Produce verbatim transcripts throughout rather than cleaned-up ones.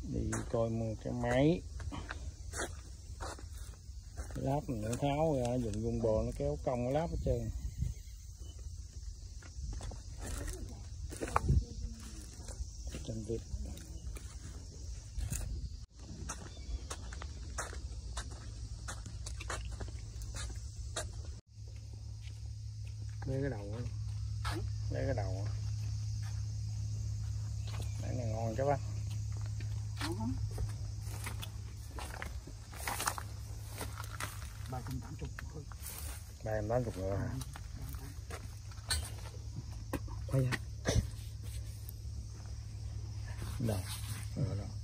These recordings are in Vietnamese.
Đi coi mua cái máy láp mình nó tháo ra, dùng dung bò nó kéo cong cái láp hết trơn. Chân vịt lấy cái đầu lấy cái đầu cái này ngon các bác. ba trăm tám mươi ba trăm tám mươi ngựa hả? Quay ra đâu rồi đâu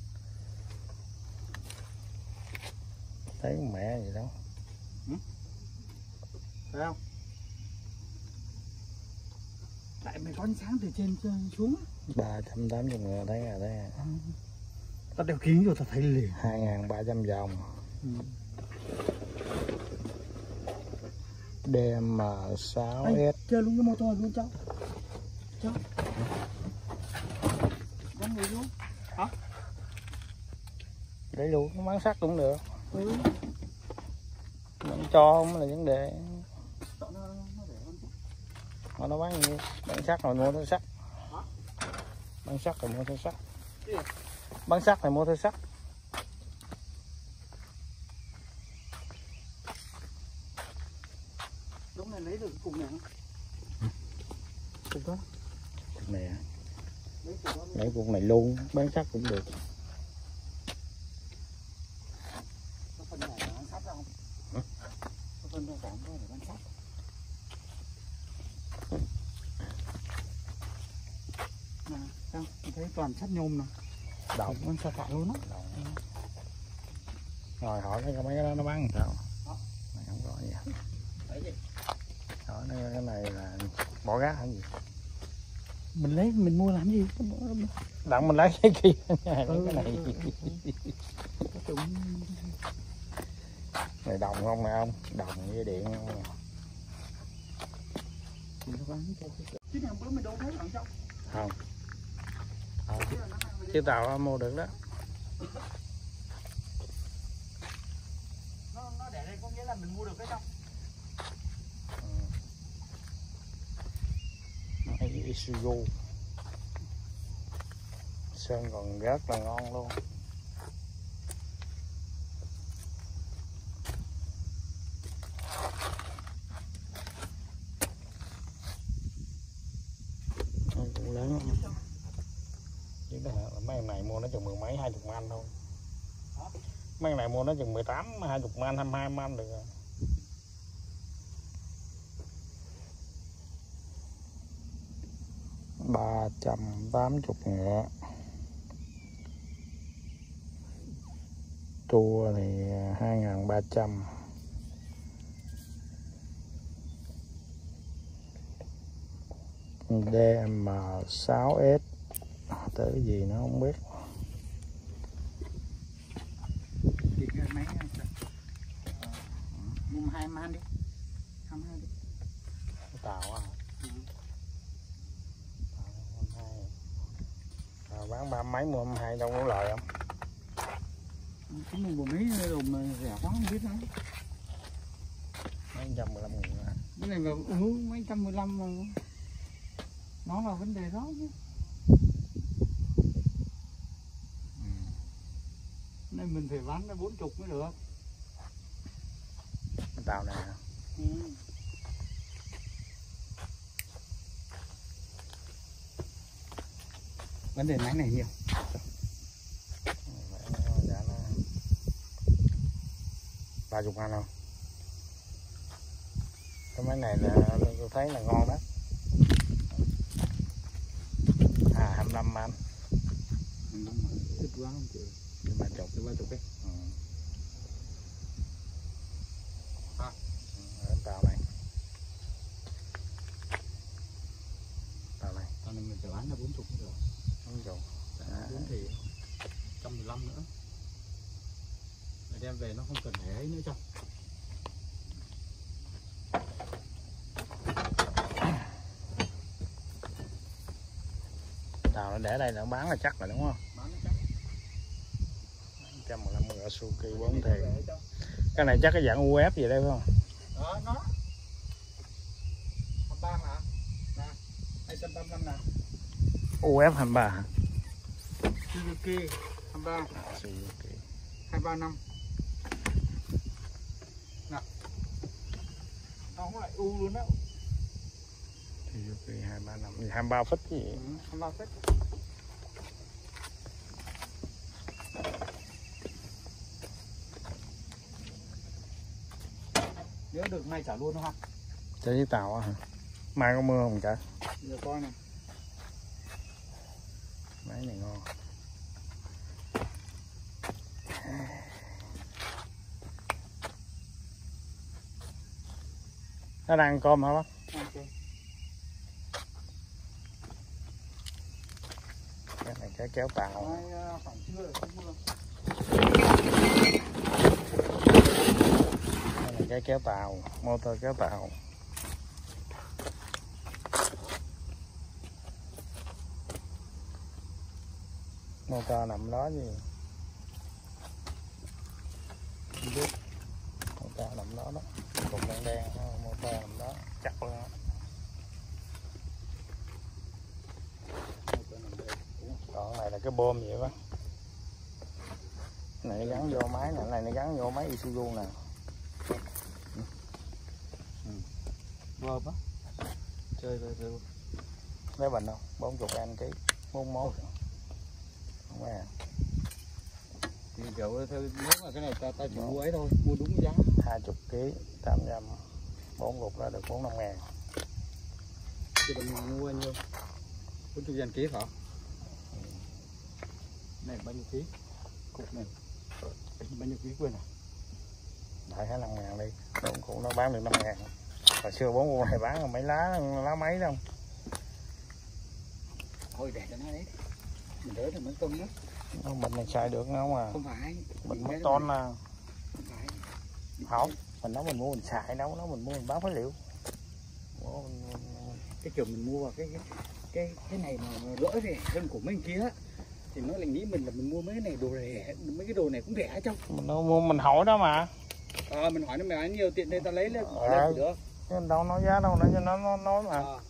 thấy con mẹ gì đâu. Ừ? Thấy không? Tại mày có ánh sáng từ trên xuống. Ba trăm tám mươi ngựa thấy à, thấy à. Tao đeo kính rồi tao thấy liền. Hai ngàn ba trăm vòng. Ừ. D M sáu S. Chơi luôn cái mô tô luôn cháu. Cháu. Con người luôn. Hả? Để luôn, nó bán sắt cũng được. Ừ. Nó cho không là vấn đề. Nó, nó để con Mà nó bán nhiêu? Bán sắt rồi mua theo sắt. Hả? Bán sắt rồi mua theo sắt. Gì? Bán sắt này mua theo sắt. Đúng này lấy được cục này không? Cục đó. Cục này à? Lấy cục đó. Lấy cục này luôn, bán sắt cũng được. Có phân này để bán sắt không? Hả? Có phân này để bán sắt. Nè, sao? Mình thấy toàn sắt nhôm nè. Đồng. Bán sắt lại luôn á. Rồi hỏi cái mấy cái đó nó bán làm sao? Hả? Này không có gì. Đấy gì? Hỏi cái này là bỏ rác hả gì? Mình lấy mình mua làm gì? Đặng mình lấy cái kia nha, Ừ, cái này. ừ, ừ, ừ. Này đồng không nè ông? Đồng với điện không nè. Chứ nào bữa mình đâu thấy bạn trong. Không. À, chứ tàu mua được đó. Nó, nó để đây có nghĩa là mình mua được cái trong. Máy Isuzu sơn còn rất là ngon luôn. Cũng lớn lắm. Chứ đó hả? Mấy này mua nó chừng mười mấy hai chục man thôi. Mấy này mua nó chừng mười tám hai chục man, hai mươi hai man được rồi. Ba trăm tám mươi ngựa. Tua thì hai ngàn ba trăm. D M sáu S tới cái gì nó không biết. Máy mua hai man đi. hai man đi. Tàu á. Ừ. À, bán ba mấy mua hai đâu có lời không? Cái mình bộ mấy đồ mà rẻ quá không biết nữa. Mấy trăm mười lăm nghìn nữa. Cái này vào ừ, mấy trăm mười lăm mà. Nó là vấn đề đó chứ. Ừ. Nên mình phải bán nó bốn chục mới được. Cái tàu này hả? Ừ. Vấn đề máy này nhiều. Ba chục ngàn không? Cái máy này là tôi thấy là ngon đó. À hai mươi lăm man. Ít quá không chịu. Ba chục, ba chục đấy. Ừ. À. Ở tàu này. Tàu này. Tàu này mình phải bán là bốn chục rồi. Bốn chục. bốn thì một trăm mười lăm nữa. Để đem về nó không cần để ấy nữa cho. Tàu nó để đây là bán là chắc rồi đúng không? Bán nó chắc. trăm mười lăm ở Suzuki bốn thì cái này chắc cái dạng u ép gì đây phải không? Đó, nó hai ba mà nè, hai trăm ba mươi lăm nè, u ép hai mươi ba hả? Suzuki hai mươi ba, À, Suzuki hai ba năm nè, nó không lại u luôn đó. Suzuki hai ba năm, hai ba phít gì vậy? Ừ, hai ba phít. Nếu được nay trả luôn đúng không? Chơi với tàu á hả? Mai có mưa không cả? Giờ coi này. Máy này ngon. Nó đang ăn cơm hả bác? Okay. Cái này cái kéo tàu. Mai khoảng trưa rồi không mưa. Cái này cái kéo tàu, motor kéo tàu. Motor nằm đó gì? Không biết. Motor nằm đó đó. Cục đen đen, motor nằm đó, chắc luôn. Còn này là cái bơm vậy đó. Này gắn vô máy nè, này nó gắn vô máy Isuzu nè. Bơm á. Chơi chơi chơi. Lấy bình không? bốn mươi ngàn ký, bốn mốt. Không à. Thì kiểu theo nếu mà cái này ta ta chỉ mua ấy thôi, mua đúng giá. hai mươi ký, tám trăm, bốn cục ra được bốn mươi lăm ngàn. Thì mình mua bao nhiêu? bốn mươi ngàn ký hả? Này bao nhiêu ký? Cục này bao nhiêu ký quên à? Đại hai năm ngàn đi, bốn cục nó bán được năm ngàn. Hồi xưa bốn cục này bán mấy lá, lá mấy đâu. Thôi để cho nó đấy. Mình đỡ được mấy công đó. Mình này xài được không à? Không phải. Mình mất ton là Không phải. không, mình nói mình mua mình xài đâu, nó mình mua mình bán phế liệu. Mình... Cái kiểu mình mua vào cái cái cái cái này mà, mà lỗi rẻ hơn của mấy kia thì nó lại nghĩ mình là mình mua mấy cái này đồ rẻ, mấy cái đồ này cũng rẻ trong. Mình đâu mua mình hỏi đó mà. À, mình hỏi nó mày bán nhiều tiện đây ta lấy lên bỏ à, lên được. Chứ đâu nói giá đâu nữa cho nó nó nói mà. À.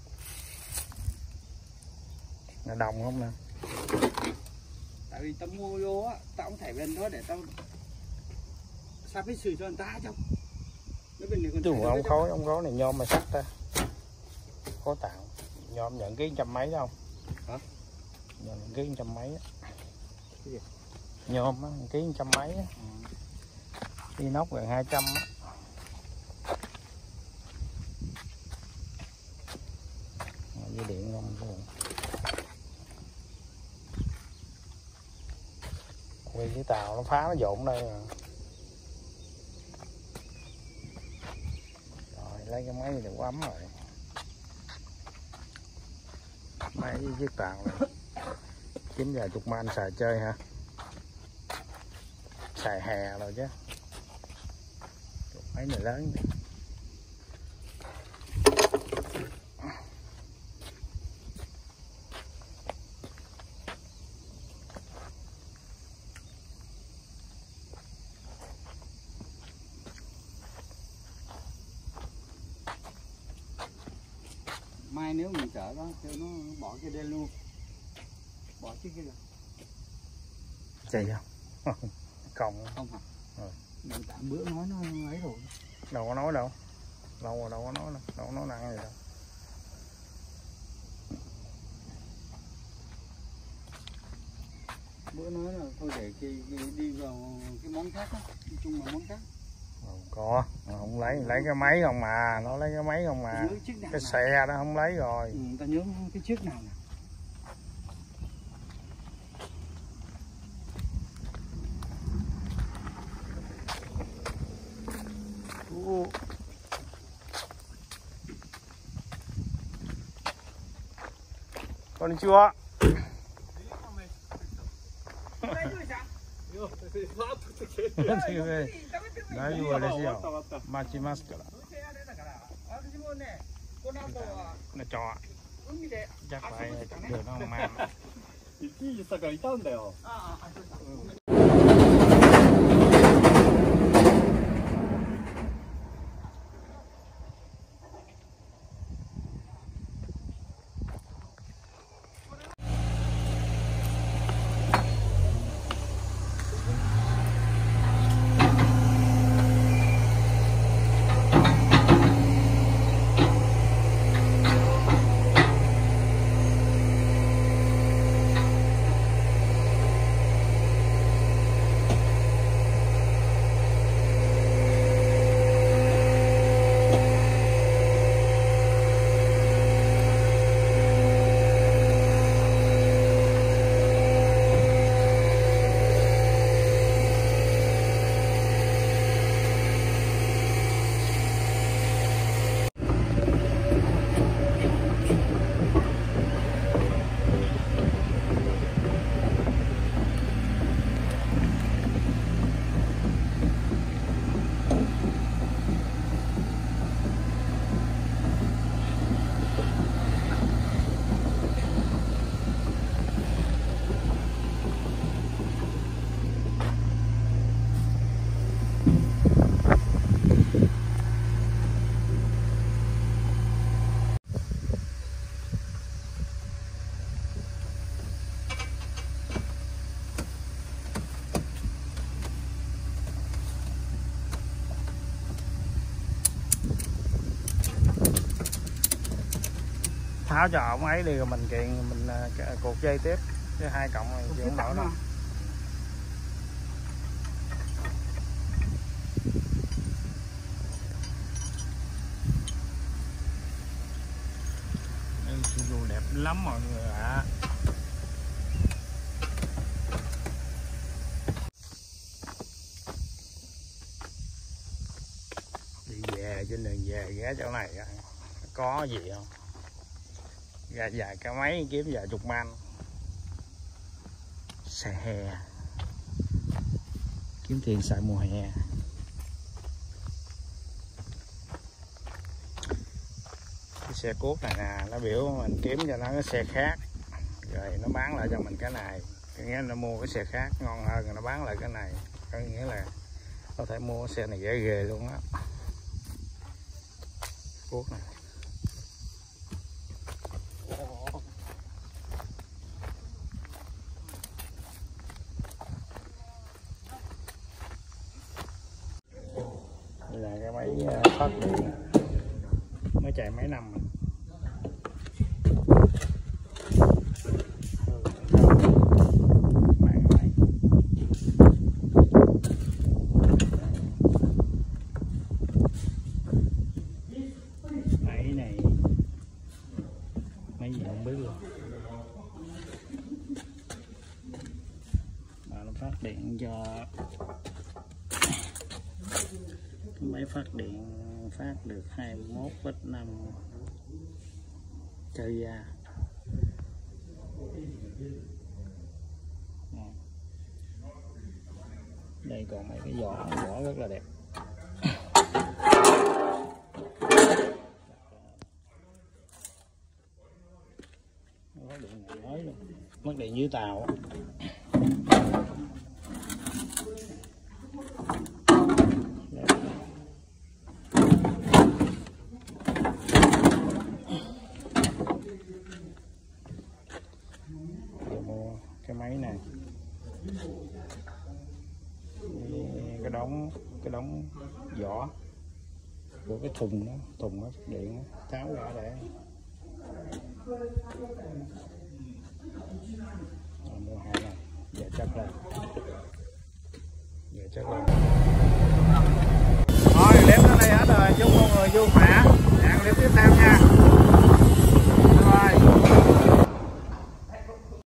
Là đồng không nè. Tại vì tao mua vô á, tao cũng thảy bên đó để tao sao biết xử cho người ta trong. Nó bên này còn Chú ông khối, ông khối này nhôm mà sắt ta. Khối tạo. Nhôm nhận ký trăm mấy đâu. Hả? Nhận ký trăm mấy á. Cái gì? Nhôm á, ký trăm mấy á. Đi nóc gần hai trăm á. Dây điện không luôn. Quay cái tàu nó phá nó dộn đây rồi. Rồi lấy cái máy này được ấm rồi. Máy với chiếc tàu này kiếm vài chục man xài chơi hả? Xài hè rồi chứ. Máy này lớn. Mai nếu mình chở đó cho nó bỏ cái đen luôn, bỏ chiếc kia rồi. Chạy không? Còng Không hả? Ừ. Mình tạm bữa nói nó ấy rồi. Đâu có nói đâu. Lâu rồi đâu có nói đâu. Đâu có nói năng gì đâu. Bữa nói là thôi để khi, khi đi vào cái món khác á, nói chung là món khác. Không có, không lấy, lấy cái máy không mà, nó lấy cái máy không mà. Cái xe đó không lấy rồi. Ừ, ta nhớ cái chiếc nào nè. Con chưa? Đại丈夫ですよ。待ちますから。nó cho chắc phải được nó mang. Thì cái gì sao cảいたんだよ。 tháo cho ổng ấy đi rồi mình kiện mình uh, cột dây tiếp chứ hai cộng này chịu không nổi đâu. Isuzu đẹp lắm mọi người ạ. À. Đi về trên đường về ghé chỗ này có gì không? Gà dài cả mấy kiếm vài chục man. Xài hè. Kiếm tiền xài mùa hè. Cái xe cuốc này nè, nó biểu mình kiếm cho nó cái xe khác. Rồi nó bán lại cho mình cái này. Có nghĩa nó mua cái xe khác ngon hơn rồi nó bán lại cái này. Có nghĩa là có thể mua cái xe này ghê ghê luôn á. Cuốc này. Đây là cái máy phát điện mới chạy mấy năm rồi. Máy này mấy gì không biết luôn mà nó phát điện cho máy phát điện phát được hai mươi mốt phẩy năm chơi da. Đây còn mấy cái vỏ vỏ rất là đẹp. Mất điện nói luôn, mất điện dưới tàu. Cái máy này cái đống cái đống vỏ của cái thùng đó, thùng đó điện đó, tháo ra để mua hai này giờ chất lên giờ chất lên thôi. Clip đến đây hết rồi, chúc mọi người vui khỏe.